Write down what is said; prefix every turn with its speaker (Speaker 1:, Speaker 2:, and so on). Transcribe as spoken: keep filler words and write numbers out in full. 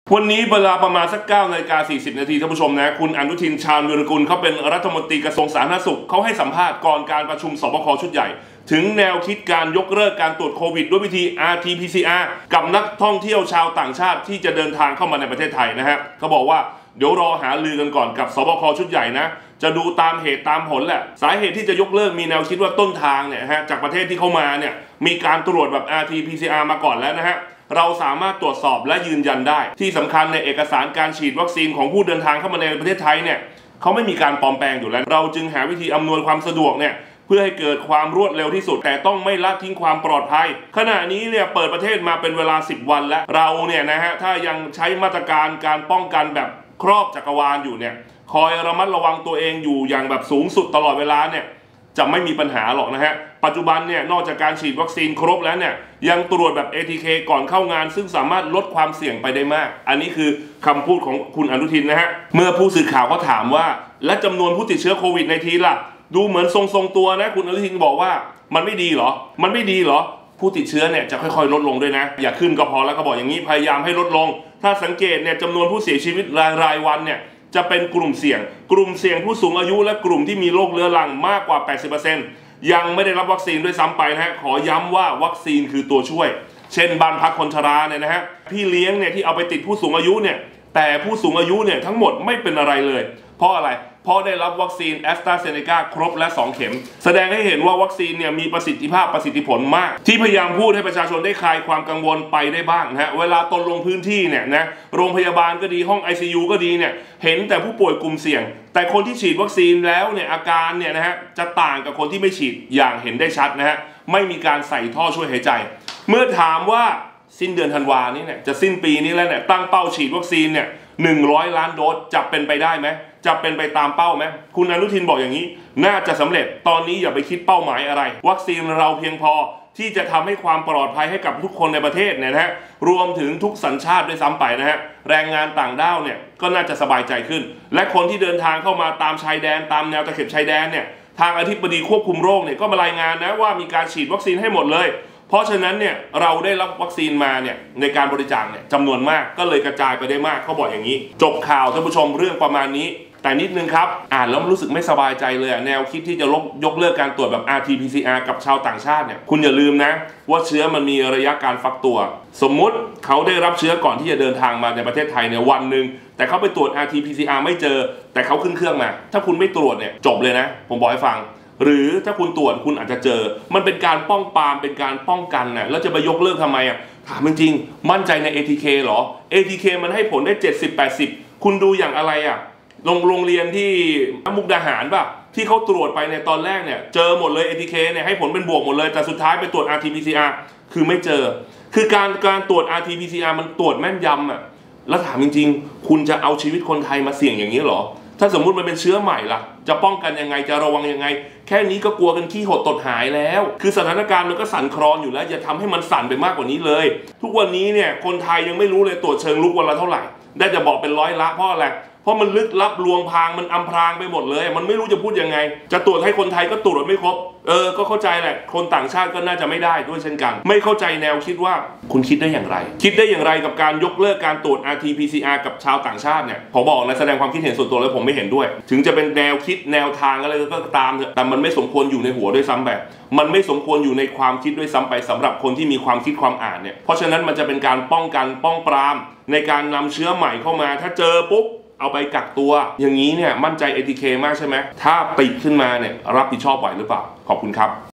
Speaker 1: วันนี้เวลาประมาณสักเก้านาฬิกาสี่สิบนาทีท่านผู้ชมนะคุณอนุทินชาญวีรกุลเขาเป็นรัฐมนตรีกระทรวงสาธารณสุขเขาให้สัมภาษณ์ก่อนการประชุมสบคชุดใหญ่ถึงแนวคิดการยกเลิกการตรวจโควิดด้วยวิธี อาร์ ที พี ซี อาร์ กับนักท่องเที่ยวชาวต่างชาติที่จะเดินทางเข้ามาในประเทศไทยนะฮะเขาบอกว่าเดี๋ยวรอหาลือกันก่อนกับสบคชุดใหญ่นะจะดูตามเหตุตามผลแหละสาเหตุที่จะยกเลิกมีแนวคิดว่าต้นทางเนี่ยฮะจากประเทศที่เข้ามาเนี่ยมีการตรวจแบบ อาร์ ที พี ซี อาร์ มาก่อนแล้วนะฮะเราสามารถตรวจสอบและยืนยันได้ที่สำคัญในเอกสารการฉีดวัคซีนของผู้เดินทางเข้ามาในประเทศไทยเนี่ยเขาไม่มีการปลอมแปลงอยู่แล้วเราจึงหาวิธีอำนวยความสะดวกเนี่ยเพื่อให้เกิดความรวดเร็วที่สุดแต่ต้องไม่ละทิ้งความปลอดภัยขณะนี้เนี่ยเปิดประเทศมาเป็นเวลาสิบวันแล้วเราเนี่ยนะฮะถ้ายังใช้มาตรการการป้องกันแบบครอบจักรวาลอยู่เนี่ยคอยระมัดระวังตัวเองอยู่อย่างแบบสูงสุดตลอดเวลาเนี่ยจะไม่มีปัญหาหรอกนะฮะปัจจุบันเนี่ยนอกจากการฉีดวัคซีนครบแล้วเนี่ยยังตรวจแบบ เอ ที เค ก่อนเข้างานซึ่งสามารถลดความเสี่ยงไปได้มากอันนี้คือคำพูดของคุณอนุทินนะฮะเมื่อผู้สื่อข่าวเขาถามว่าและจำนวนผู้ติดเชื้อโควิด สิบเก้า ล่ะดูเหมือนทรงๆตัวนะคุณอนุทินบอกว่ามันไม่ดีเหรอมันไม่ดีเหรอผู้ติดเชื้อเนี่ยจะค่อยๆลดลงด้วยนะอย่าขึ้นก็พอแล้วก็บอกอย่างนี้พยายามให้ลดลงถ้าสังเกตเนี่ยจำนวนผู้เสียชีวิตรายรายวันเนี่ยจะเป็นกลุ่มเสี่ยงกลุ่มเสี่ยงผู้สูงอายุและกลุ่มที่มีโรคเรื้อรังมากกว่า แปดสิบเปอร์เซ็นต์ ยังไม่ได้รับวัคซีนด้วยซ้ำไปนะฮะขอย้ำว่าวัคซีนคือตัวช่วยเช่นบ้านพักคนชราเนี่ยนะฮะพี่เลี้ยงเนี่ยที่เอาไปติดผู้สูงอายุเนี่ยแต่ผู้สูงอายุเนี่ยทั้งหมดไม่เป็นอะไรเลยเพราะอะไรเพราะได้รับวัคซีนแอสตราเซเนกาครบและสองเข็มแสดงให้เห็นว่าวัคซีนเนี่ยมีประสิทธิภาพประสิทธิผลมากที่พยายามพูดให้ประชาชนได้คลายความกังวลไปได้บ้างนะฮะเวลาตนลงพื้นที่เนี่ยนะโรงพยาบาลก็ดีห้อง ไอ ซี ยู ก็ดีเนี่ยเห็นแต่ผู้ป่วยกลุ่มเสี่ยงแต่คนที่ฉีดวัคซีนแล้วเนี่ยอาการเนี่ยนะฮะจะต่างกับคนที่ไม่ฉีดอย่างเห็นได้ชัดนะฮะไม่มีการใส่ท่อช่วยหายใจเมื่อถามว่าสิ้นเดือนธันวานี้เนี่ยจะสิ้นปีนี้แล้วเนี่ยตั้งเป้าฉีดวัคซีนเนี่ยหนึ่งร้อยล้านโดสจะเป็นไปได้ไหมจะเป็นไปตามเป้าไหมคุณอนุทินบอกอย่างนี้น่าจะสำเร็จตอนนี้อย่าไปคิดเป้าหมายอะไรวัคซีนเราเพียงพอที่จะทำให้ความปลอดภัยให้กับทุกคนในประเทศเนี่ยนะฮะรวมถึงทุกสัญชาติด้วยซ้ำไปนะฮะแรงงานต่างด้าวเนี่ยก็น่าจะสบายใจขึ้นและคนที่เดินทางเข้ามาตามชายแดนตามแนวตะเข็บชายแดนเนี่ยทางอธิบดีควบคุมโรคเนี่ยก็มารายงานนะว่ามีการฉีดวัคซีนให้หมดเลยเพราะฉะนั้นเนี่ยเราได้รับวัคซีนมาเนี่ยในการบริจาคเนี่ยจำนวนมากก็เลยกระจายไปได้มากเขาบอกอย่างนี้จบข่าวท่านผู้ชมเรื่องประมาณนี้แต่นิดนึงครับอ่านแล้วรู้สึกไม่สบายใจเลยแนวคิดที่จะยกเลิกการตรวจแบบ อาร์ ที พี ซี อาร์ กับชาวต่างชาติเนี่ยคุณอย่าลืมนะว่าเชื้อมันมีระยะการฟักตัวสมมุติเขาได้รับเชื้อก่อนที่จะเดินทางมาในประเทศไทยเนี่ยวันหนึ่งแต่เขาไปตรวจ อาร์ ที พี ซี อาร์ ไม่เจอแต่เขาขึ้นเครื่องมาถ้าคุณไม่ตรวจเนี่ยจบเลยนะผมบอกให้ฟังหรือถ้าคุณตรวจคุณอาจจะเจอมันเป็นการป้องปรามเป็นการป้องกันนะแล้วจะไปยกเลิกทำไมอ่ะถามจริงๆมั่นใจใน เอ ที เค เหรอ เอ ที เค มันให้ผลได้เจ็ดสิบ แปดสิบคุณดูอย่างอะไรอ่ะโรงโรงเรียนที่มุกดาหารป่ะที่เขาตรวจไปในตอนแรกเนี่ยเจอหมดเลย เอ ที เค เนี่ยให้ผลเป็นบวกหมดเลยแต่สุดท้ายไปตรวจ อาร์ ที พี ซี อาร์ คือไม่เจอคือการการตรวจ อาร์ ที พี ซี อาร์ มันตรวจแม่นยำอ่ะแล้วถามจริงๆคุณจะเอาชีวิตคนไทยมาเสี่ยงอย่างนี้เหรอถ้าสมมุติมันเป็นเชื้อใหม่ล่ะจะป้องกันยังไงจะระวังยังไงแค่นี้ก็กลัวกันขี้หดตดหายแล้วคือสถานการณ์มันก็สั่นคลอนอยู่แล้วอย่าทำให้มันสั่นไปมากกว่านี้เลยทุกวันนี้เนี่ยคนไทยยังไม่รู้เลยตรวจเชิงลุกวันละเท่าไหร่ได้จะบอกเป็นร้อยละเพราะอะไรเพราะมันลึกลับลวงพรางมันอำพรางไปหมดเลยมันไม่รู้จะพูดยังไงจะตรวจให้คนไทยก็ตรวจไม่ครบเออก็เข้าใจแหละคนต่างชาติก็น่าจะไม่ได้ด้วยเช่นกันไม่เข้าใจแนวคิดว่าคุณคิดได้อย่างไรคิดได้อย่างไรกับการยกเลิกการตรวจ อาร์ ที พี ซี อาร์ กับชาวต่างชาติเนี่ยผมบอกนะแสดงความคิดเห็นส่วนตัวแล้วผมไม่เห็นด้วยถึงจะเป็นแนวคิดแนวทางอะไรก็ตามเถอะแต่มันไม่สมควรอยู่ในหัวด้วยซ้ำแบบมันไม่สมควรอยู่ในความคิดด้วยซ้ำไปสำหรับคนที่มีความคิดความอ่านเนี่ยเพราะฉะนั้นมันจะเป็นการป้องกันป้องปรามในการนำเชื้อใหม่เข้ามาถ้าเจอปุ๊บเอาไปกักตัวอย่างนี้เนี่ยมั่นใจ เอ ที เค มากใช่ไหมถ้าติดขึ้นมาเนี่ยรับผิดชอบไหวหรือเปล่าขอบคุณครับ